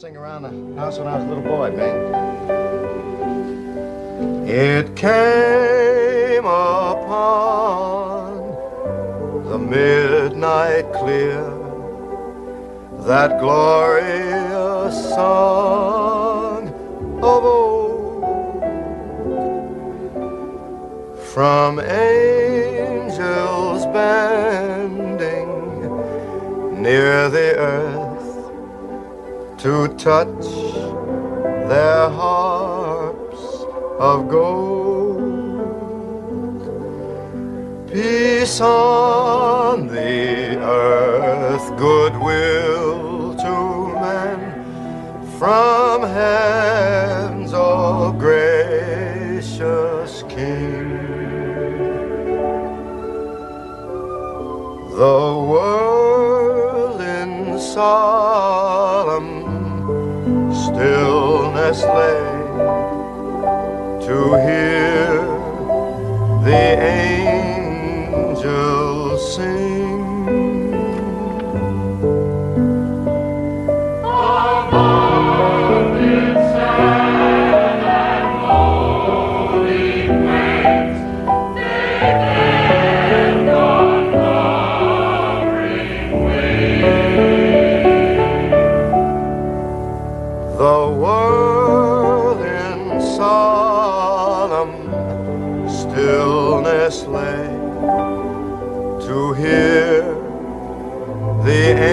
sing around the house when I was a little boy, Bing. It came upon the midnight clear, that glorious song of old, from angels bending near the earth to touch their harps of gold. Peace on the earth, goodwill to men, from heaven's all gracious King. The world in solemn stillness lay to hear the angels sing. Above its sad and lonely plains, they bend on hovering wings. The world in solemn stillness lay to hear the